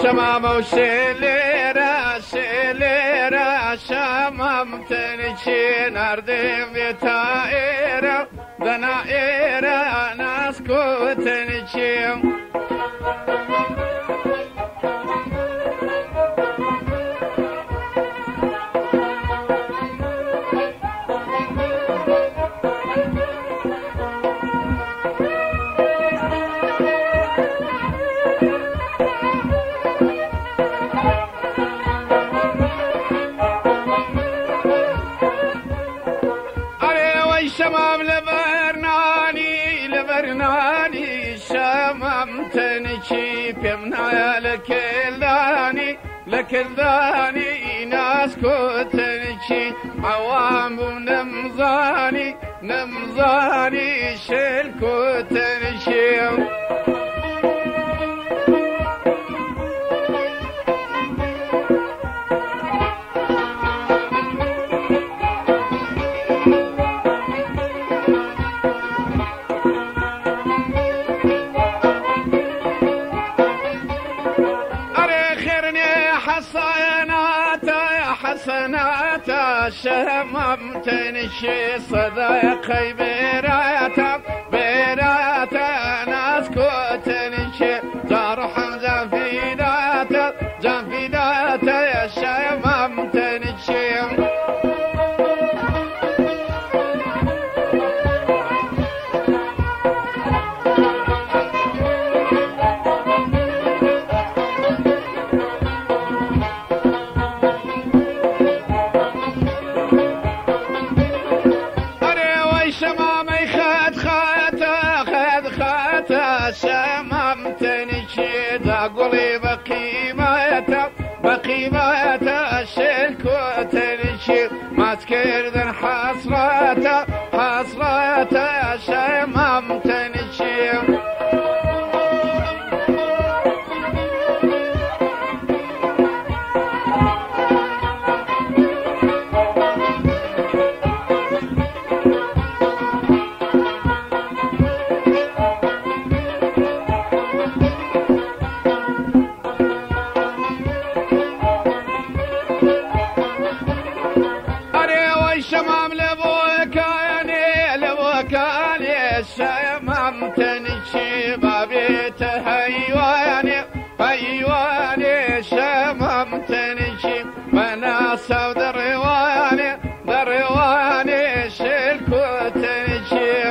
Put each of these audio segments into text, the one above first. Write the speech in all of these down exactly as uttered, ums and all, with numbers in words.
شمام وشليرة شليرة شممتني شي نردم بتائرة بنائرة ناسكوتني شي شمام لبرناني لبرناني شممتني شي بيمنا لكلاني لكلاني ناس كوتني شي عوام ونمزاني نمزاني شيل كوتني شي حسناتا شممتني شي صداقي بيراتا بيراتا ناس كوتني شي جرح جنفيداتا جنفيداتا يا شممتني شي شممتني شي داقولي بقيمته بقيمته شلكوتني شي ما تكردن حسرته حسرته شممتني شي شمام لبوكاني لبوكاني شممتني شي بابيت هيواني هيواني شممتني شي مناصب درواني درواني شلكوتني شي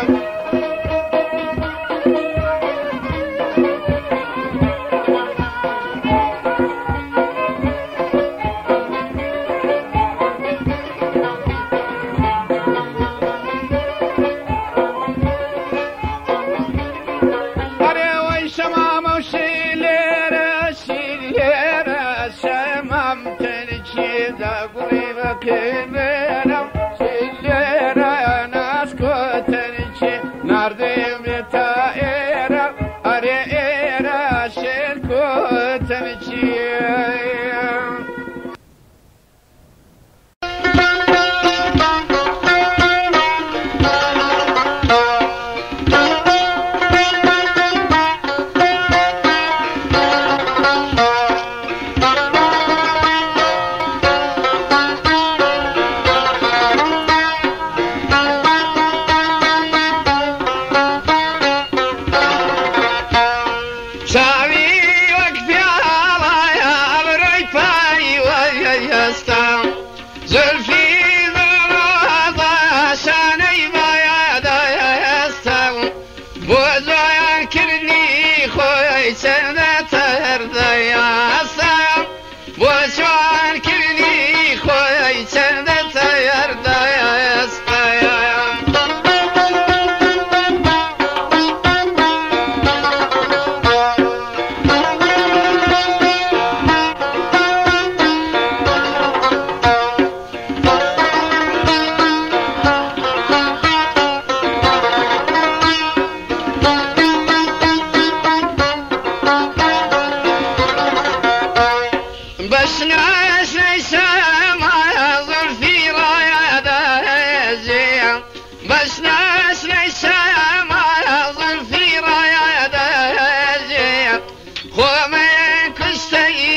شممتني شي داقولي بكيمينا شليرة ناس كوتني شي ناردم بتائرة أريئرة شل كوتني شي خو من كستي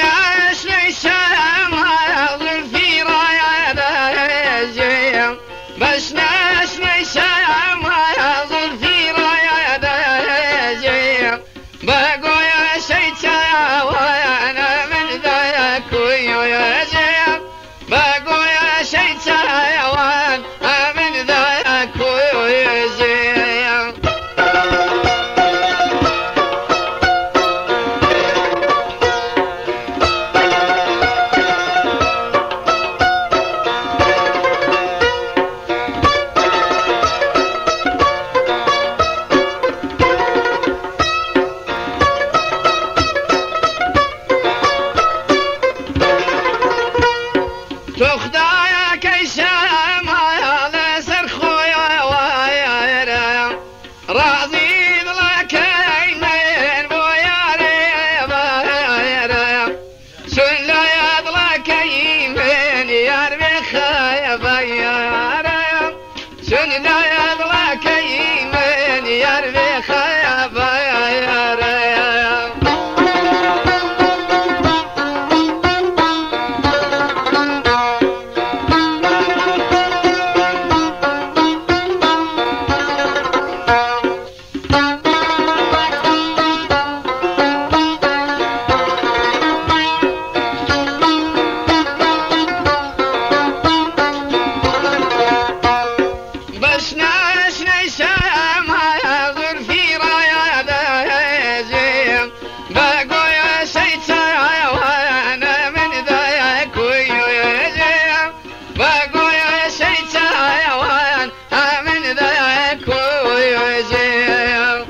بشنشني شمال في راية زين بشنشني شمال في راية زين بقوي شيتا وانا من ذاك ويا زين بقوي شيتا وانا من ذاك ويا زين تخدايا كيشا ما لسر خويا وايا راضي لك من بوياري بايا سن لا يضلك من يرمي خايا بايا سن لا يضلك من يرمي خايا بايا بشنشني شمال في راية زين بقوي شيتا وانا من ذاك ويا زين بقوي شيتا وانا من ذاك ويا زين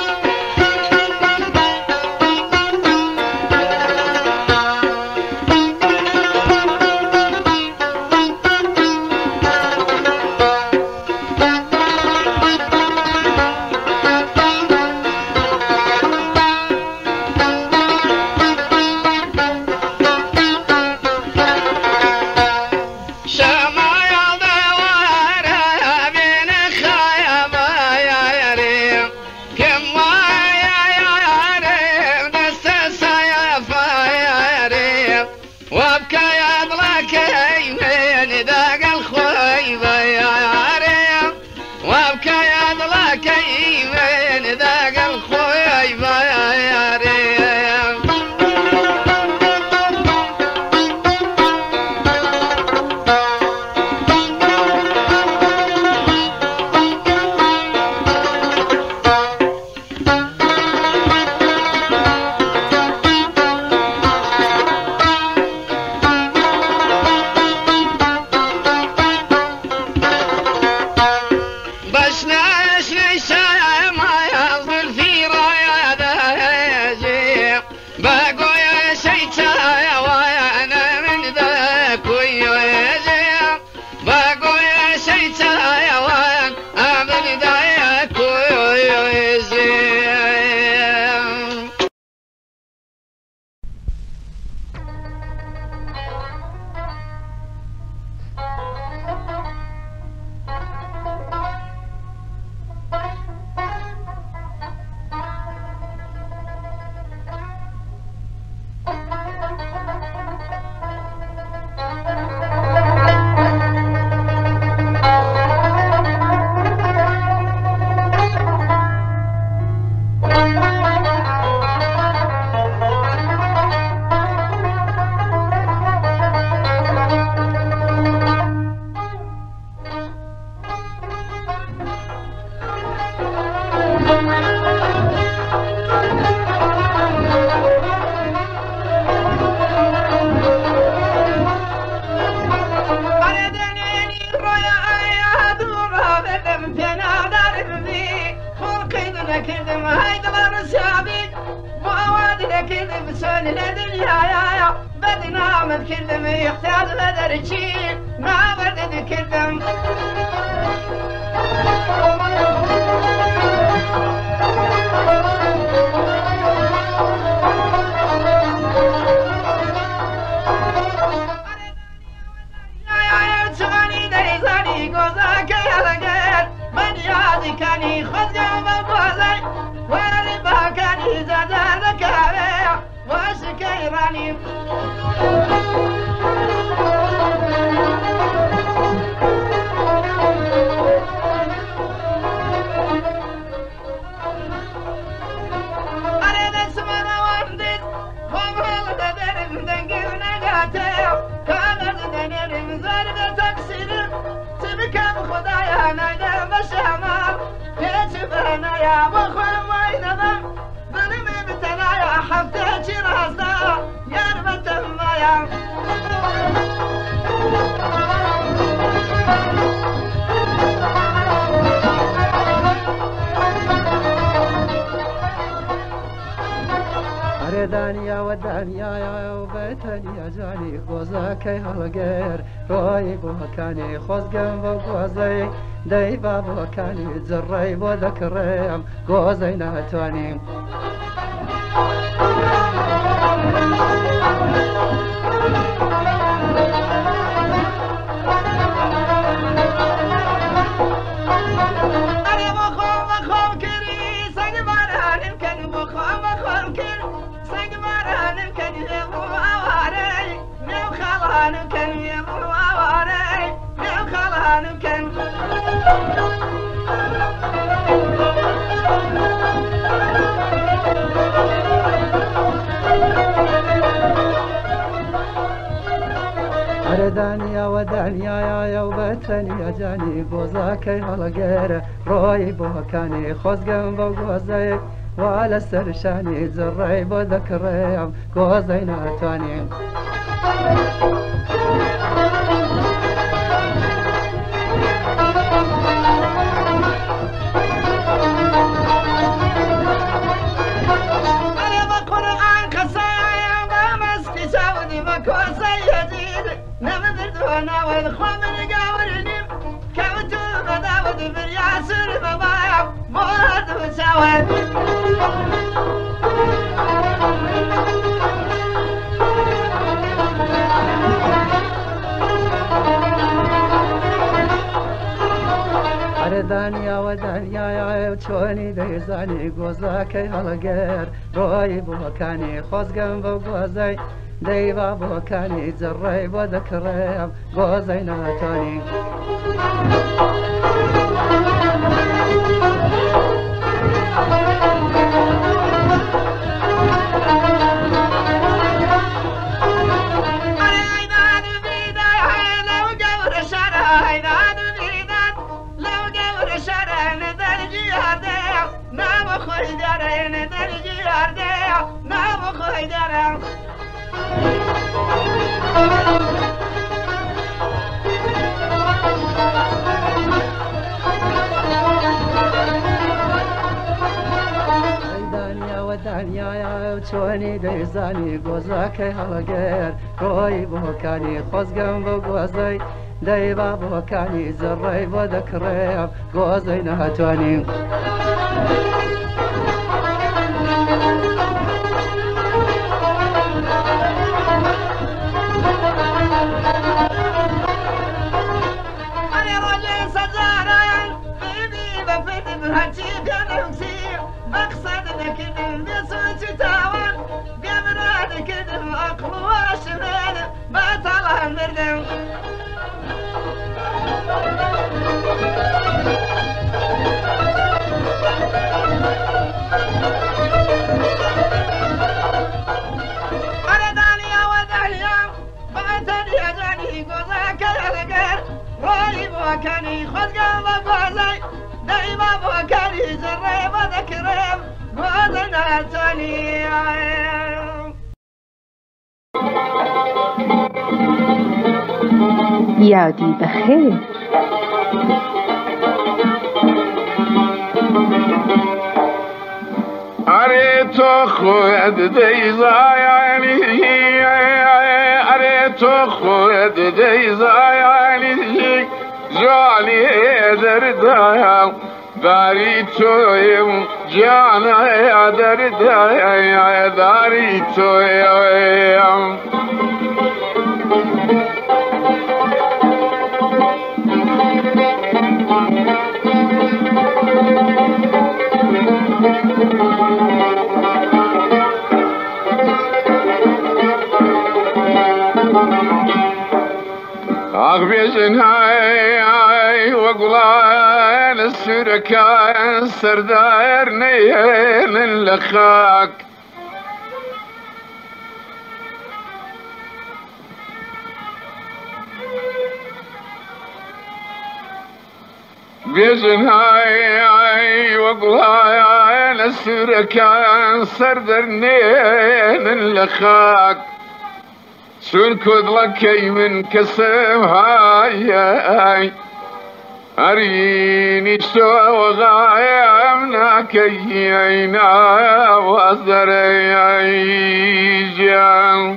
وابكى يضلك من ذاك الخويبة يا ريم وابكى يضلك من ذاك الخويبة يا ريم بشنشني شمال في راية زين بقوي شيتا وانا من ذاك ويا زين بقوي شيتا وانا من ذاك ويا زين كذب هيدر السابق مواد كذب سن الدنيا يا بدنا من كذب يحتاج بدر شيء ما بدد كذب كاني خذ جنب بوزي ولي بها كاني زاد ذكاري واشكيراني دنگم دنگم نگاتم کامل دنیرم زرد تقصیرم تبکم خدایا نیدم بشمم هیچ بنایا بخوام وینم ظلمي بتنايا حفتي راسنا يا ربت المايا دانيا ودانيا يا وبيتني يا جاني خوزاكي هالغير روي بوكاني خوز جنب غوزي داي بابو كاني زري وذكريم غوزي ناتواني دانيا ودانيا يا وبتني يا جاني غوزاكي هالغير روي بوكاني خوز جنب غوزي وعلى سرشاني زري بذكريم غوزي ناتواني أنا والخمر قاورني كوت بداود برياسر بابايا مراد وسواد دانيا ودانيا يا تشوني ديزاني غوزاكي هالغير روي بوكاني خوز جنب غوزي داي بابو كاني زري وذكريم غوزي ناتوني دانيا يا تشوني ديزاني غوزاكي هالغير روي بوكاني خوز جنب غوزي داي بابو كاني زري وذكريم غوزي ناتواني كاني خذ قلب غازي دايما بوكاني زري وذكريم غازنا تاني یادی بخیر اره تو خود دیزایانی اره تو خود دیزایانی جانی دردایم داری تویم جانا دردایم داری تویم أغبيجن هاي هاي وقلان السركان سرداير نيهن لخاك بيجن هاي هاي وقل هاي نسرك سردرنين لخاك شون كذلك من كسم هاي هاي أريني شو وغايمنا كيينا وزري جان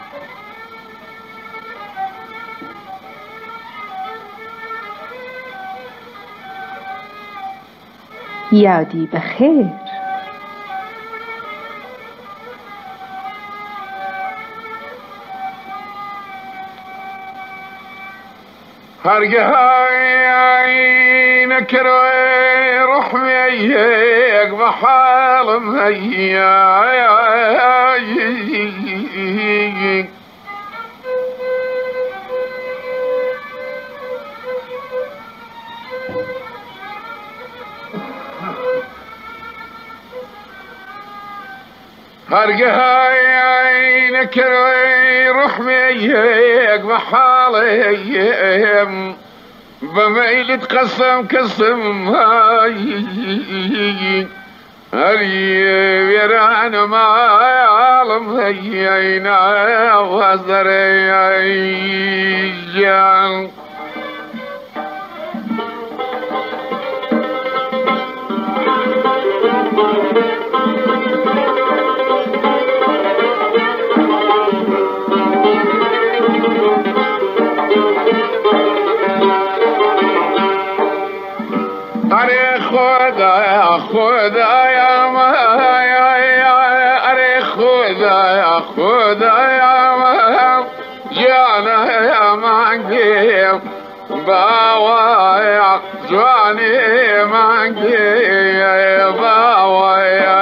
یادی بخیر. هرگه های نکروی روح میگ و حالم هی هرگه های نکروی روح میگ و حالم بميل تقسم قسم هاي هري ويران ما عالم هينا وزري جان أري خدا يا خدا يا ما أري خدا يا خدا يا ما جانا يا مانجي باوا يا جواني مانجي باوا يا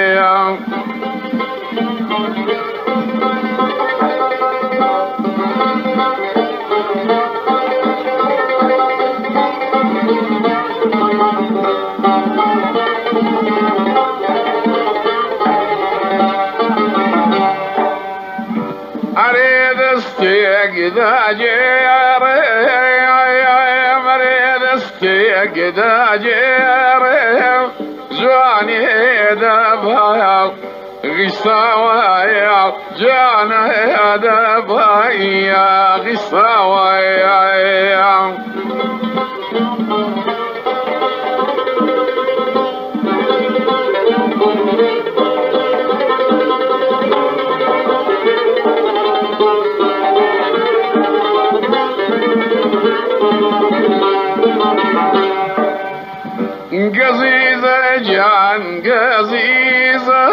كذا جيري مريض استي كذا جيري جاني دبايا غساويا جاني دبايا غساويا قزيزة جان قزيزة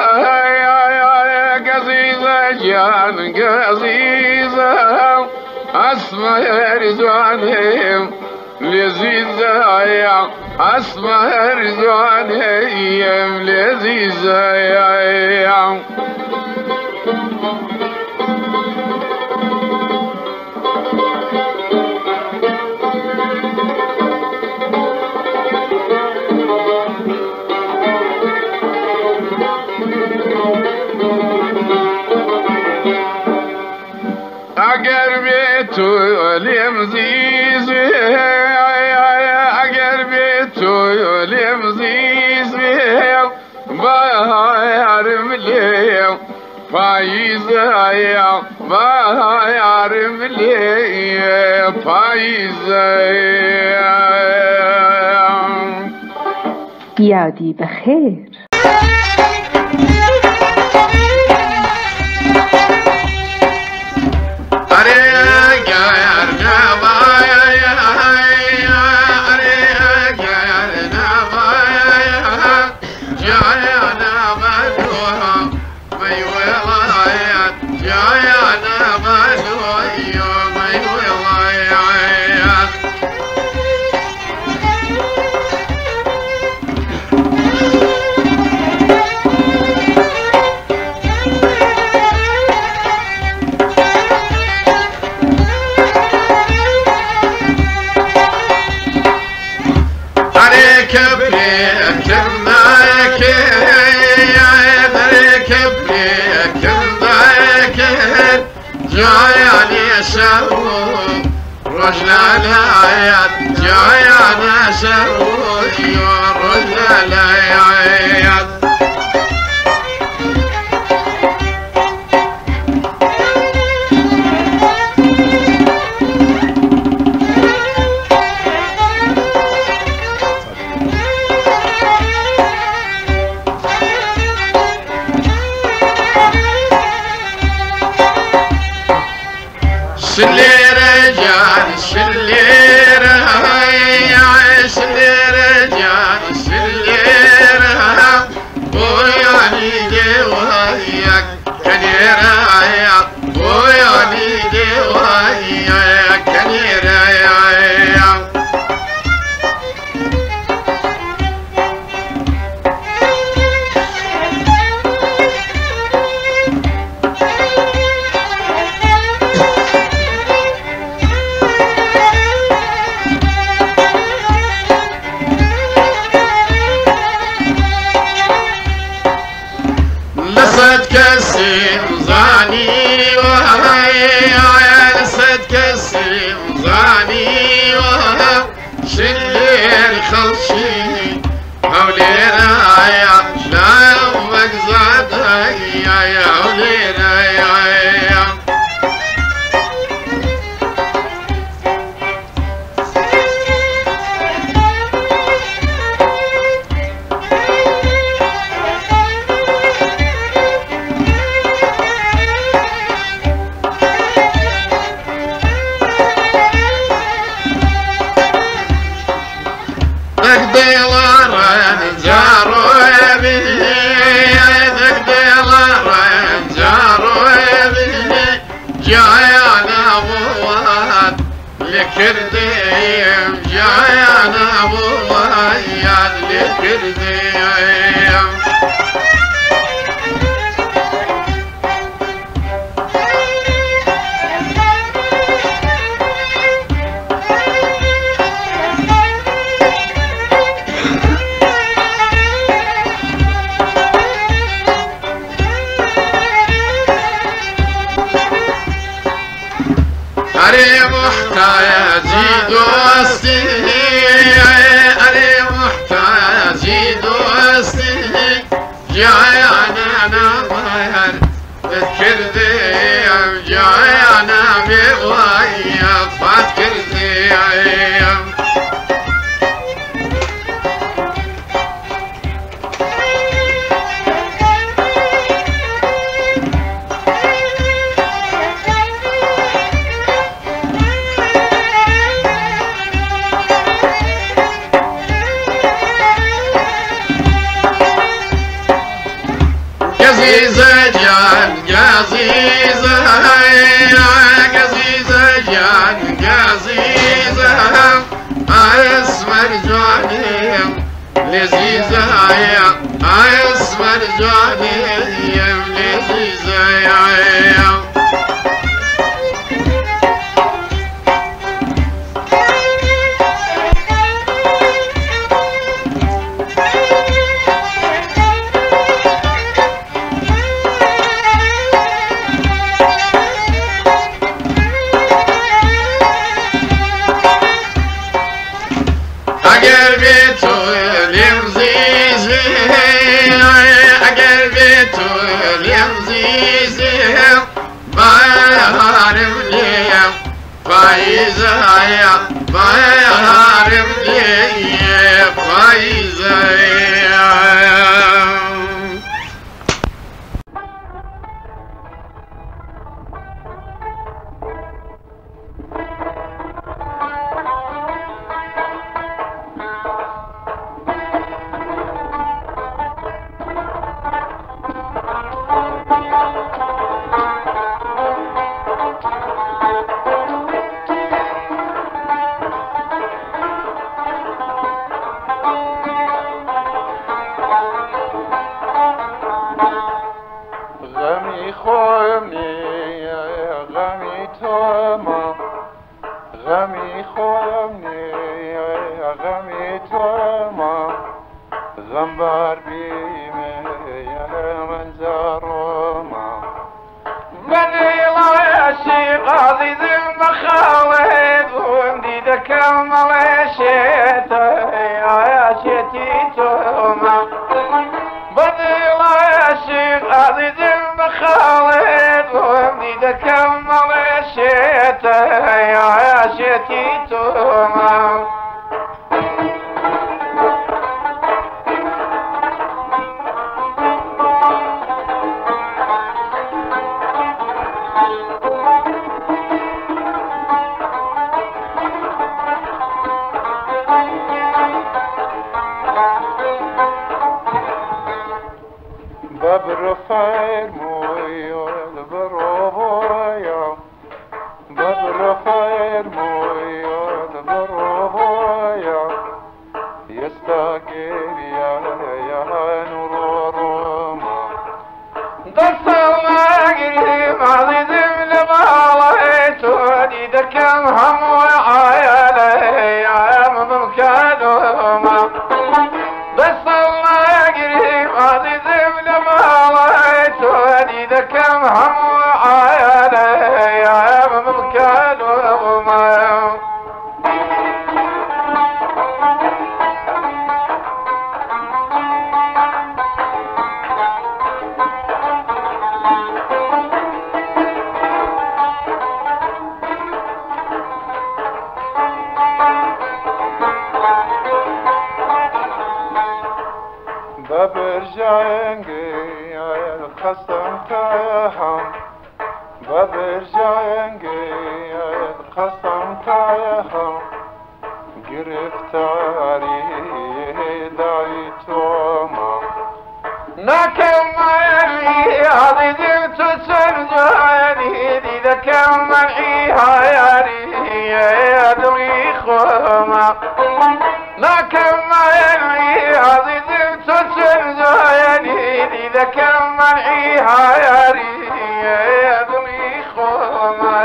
قزيزة جان قزيزة اسمع رزوانهم لذيذة يا اسمع رزوانهم لذيذة يا اگر به تو لمزیزی اگر به تو لمزیزی بایم لیم پاییزه یا بایم لیم پاییزه یادی بخیر. رجل الآيات جايانا سوي رجل الآيات سلي رجال سلي رهاي سلي رجال سلي رهاي ويعني دي وياك كني رايا ويعني دي وياك كني رايا لصدق السيم زاني وهاي لصدق السيم زاني وهاي شلي الخلشي هولي رايا لا يومك زاد يا هولي رايا لكرديم جايانا بوياد لكرديم أري محتاجي دوستي أري محتاجي دوستي جايانا نمير تكرديم جايانا بغاية فتكرديم عزيزة جان عزيزة عزيزة جان عزيزة اسمر جاني لذيذة اسمر جاني لذيذة قلبي طول يمزيزي قلبي طول يمزيزي بيهارم لي فايزة يا بيهارم لي فايزة غمی خونی غمی توما غم بر بیمه من زاروما من لا يشي قاضي ذم خالد كمل شيتي يا شيتي توما بدل عاشق عزيز بخالد ومديد كمل شيتي يا شيتي توما ببرفاير مويو البروبويا ببرفاير مويو البروبويا يستاقير يا يا نور روما قصر ما قريب عزيز لباليت ودي دكم هم وعيالي يا ممكنهما قصر ما قريب عزيز إذا كم هم عيالي يا ممكنهما ببرجعينجي الخصم تاهم ببرجعينجي الخصم تاهم گرفتاری دایتوما نكمل عزيزي تسرجاني إذا كمل عياري يدوي خوما نكمل عزيزي تسرجاني إذا كمل عياري يدوي خوما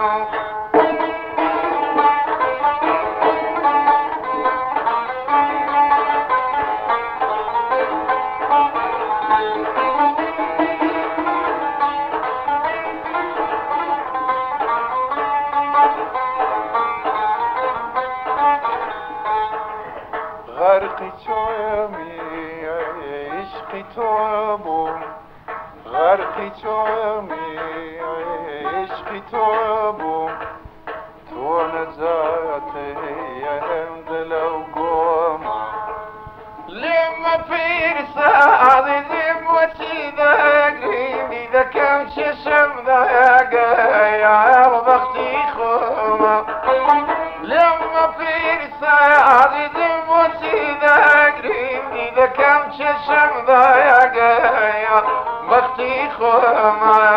غرقی تومی عشقی تومو غرقی تومی عشقی تومو تو نجاتی هم دلو گوما لما فيرسا عزيزي بوتي ذاقين إذا كم ششم ذاقا يا بختي خوما لما فيرسا عزيزي بوتي ذاقين إذا كم ششم ذاقا يا بختي خوما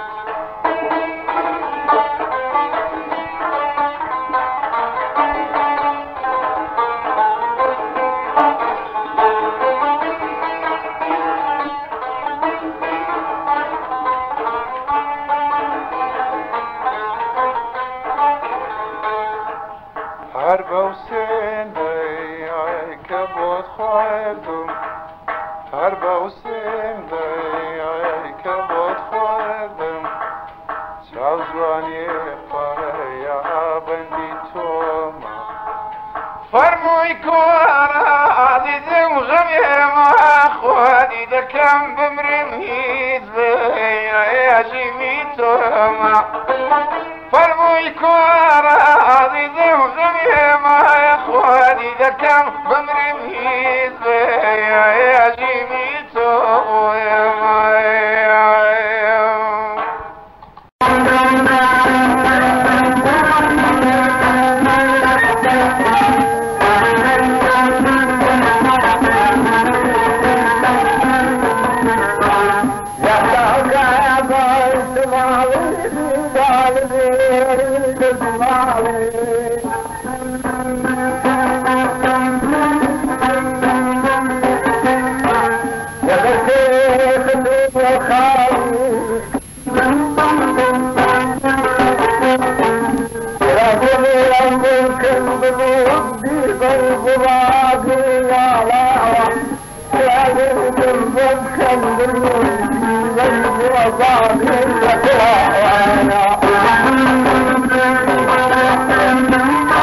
حرب وسين ضي كبوت خاردم حرب وسين ضي كبوت خاردم شازواني فايا بندي توما فرموي كوانا عزيزي وغمي ما اخواني ده كان بمرميز يا جيمي توما فرموي كوانا عزيزي وغمي ما اخواني ده كان بمرميز يا جيمي توما Thank you.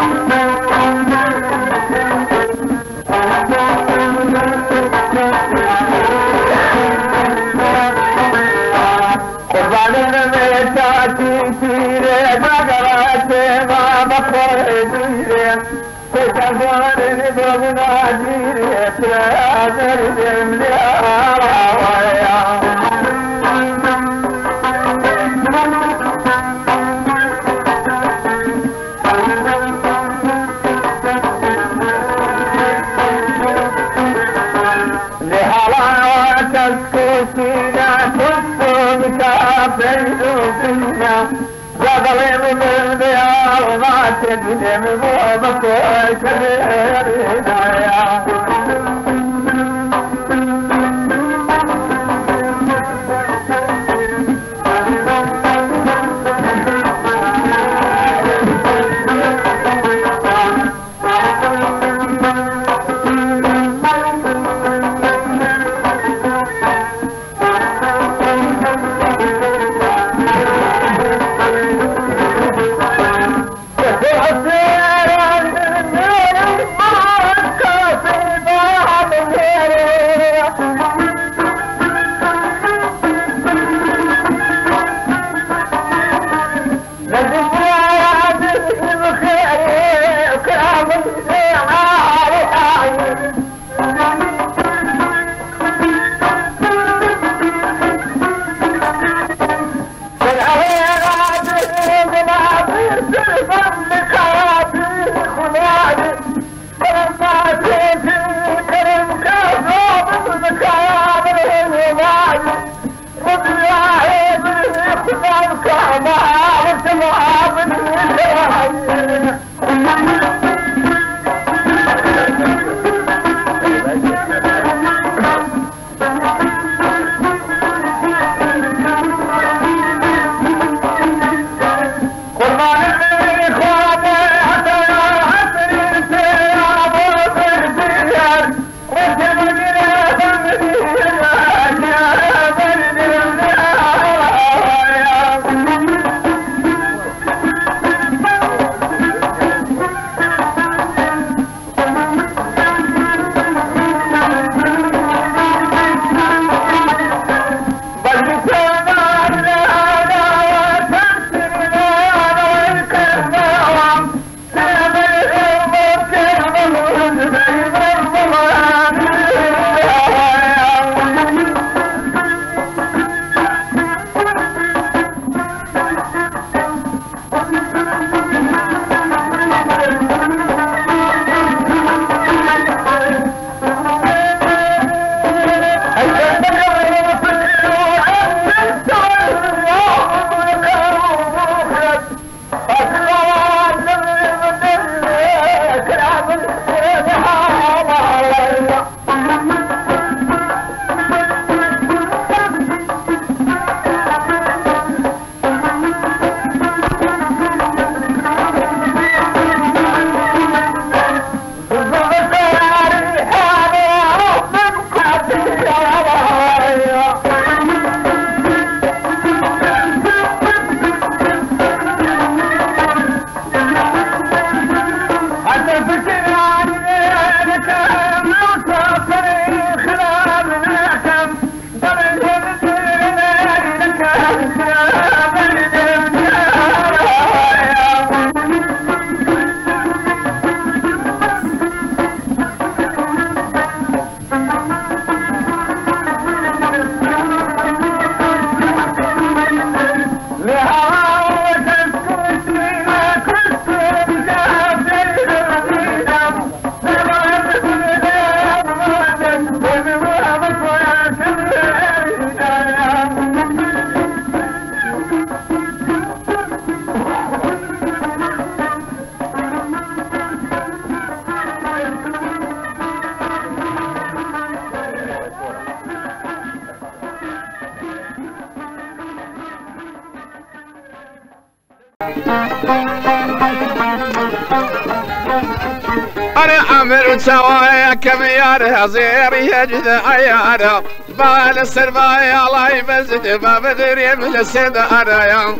أنا عمر سوايا كميار هزير يجد عيانا بال السربايا الله يمزد ما بدري من السدارة يا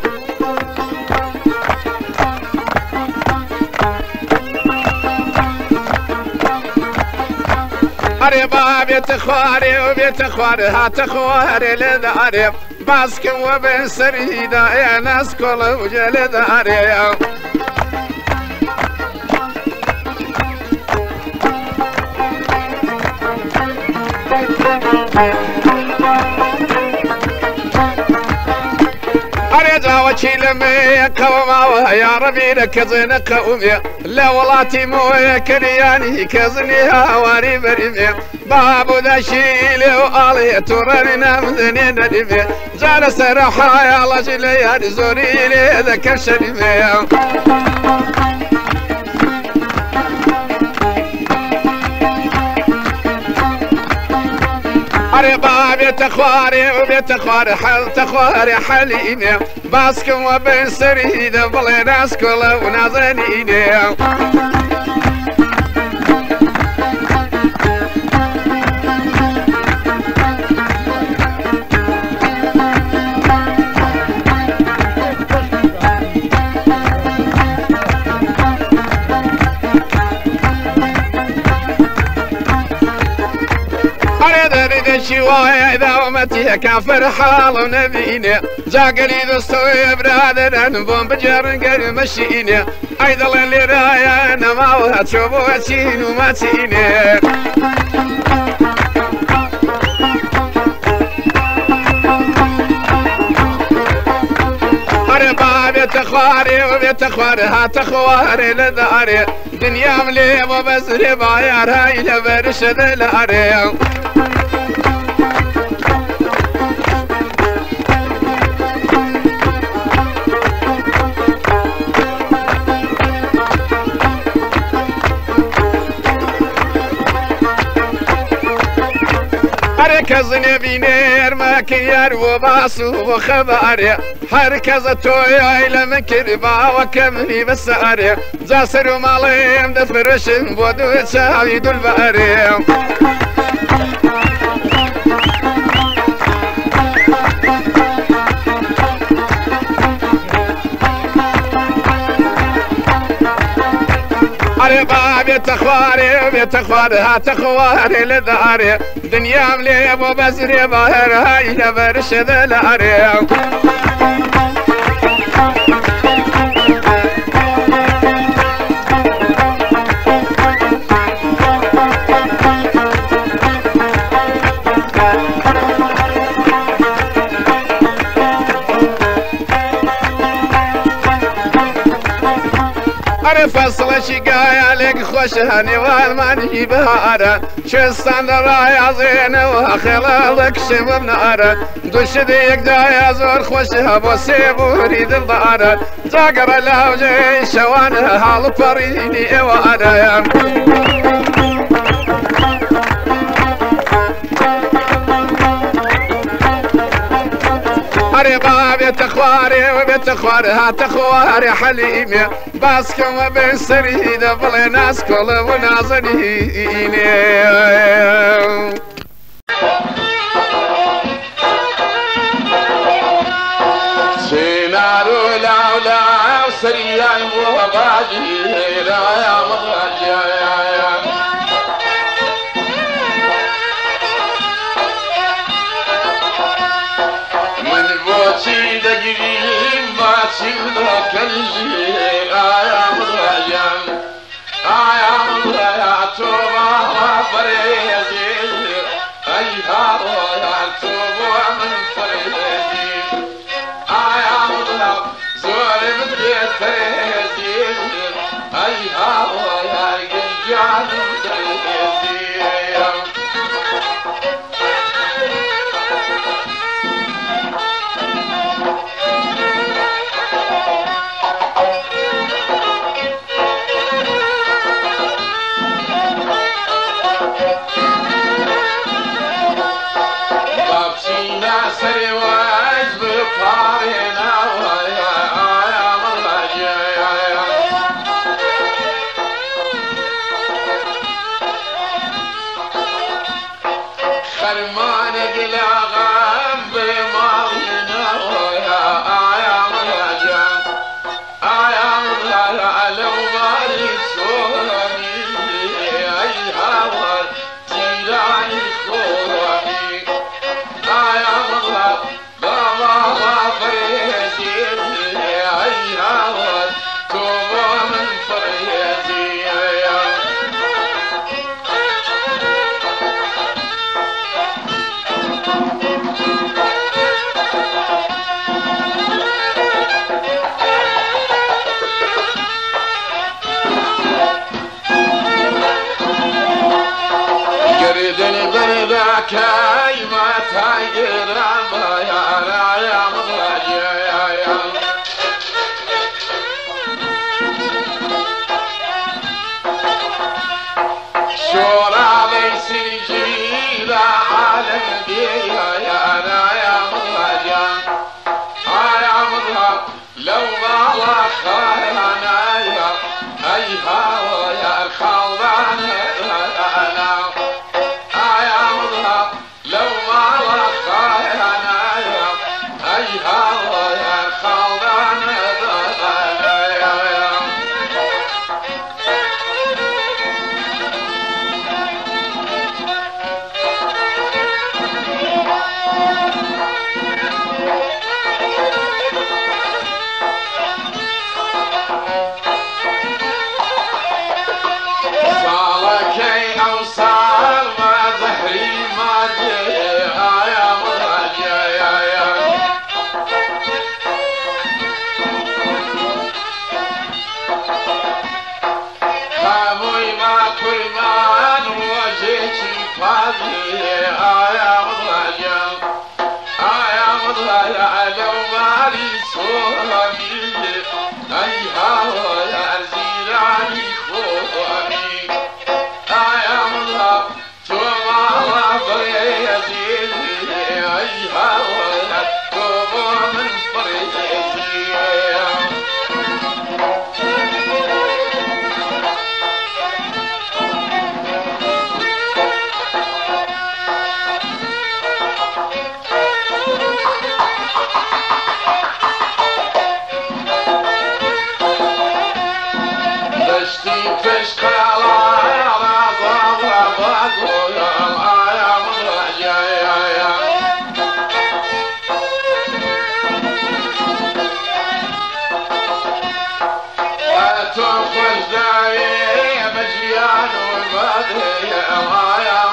أريبا بيت خواري وبيت خواري هات خواري لداري باسك وبين سريدا يا ناس كل وجل داري يا أرجع وكيل مي قوما يا ربي لك زين قومي لا ولاتي موي كرياني كزنيها واري بريمي بابو ذا شيلي وآلي تورنا مذنين ندمي جالس روحا يا الله جلي زوري لي ذكر شريمي أري بابي تخواري وبي تخواري حل تخواري حليني باسكم وبين سريد بلي ناس كله ونازنيني شوايا إذا ومتي كافر حال ونبيني جاقلي دستوي برادر أنبوم بجرن قري مشيني أيضا اللي رايا أنا ما وهد شوفو أتين وما تيني أري بابي تخواري وبي تخواري ها تخواري لداري دنيا ملي وبزري بايار هاي لبرشد الأري هركز نبينير ما كيار وباسو وخباري هركز تويا إلى مكربا وكمني بساري جاسر وماليم دفرشن بودو تشاويد الباري أري بابي تخواري وبي تخواري ها تخواري لداري دنيا ملي ابو بزري باهر هاي لبرشد الاري أري فصل شقايا لك خوش هني والماني بهارة شستان رايا زين وخلالك شباب نارة دوش ديك دايا زور خوش هبو سيبوري دل دارة زاقر لاوجي شوان هال فريني وارا أري بابي تخواري وبي تخواري ها تخواري حليمي باسكم وبين سريد بلي ناس كل ونازنيني سينارو لا لا وسريع وغادي رايا وغادي سيدنا كلي آيا مرايا آيا مرايا توبا فريزي أيها يا توبا من فريزي آيا مرايا زوري بدي فريزي أيها يا جنجان فريزي كيما تاير يا يا مضيا يا يا شورى ليس يجي عالم بيا يا يا مضيا يا مضيا لو ما خاينا يا ايها يا الخوضان انا يا مضيا لو ما خاينا يا ايها يا الخوضان يا لو مالي صورني أيها يا زيراني خواني يا مضى توما بريزي أيها يا توما من بريزي تخرج داي مجيان وبدري يا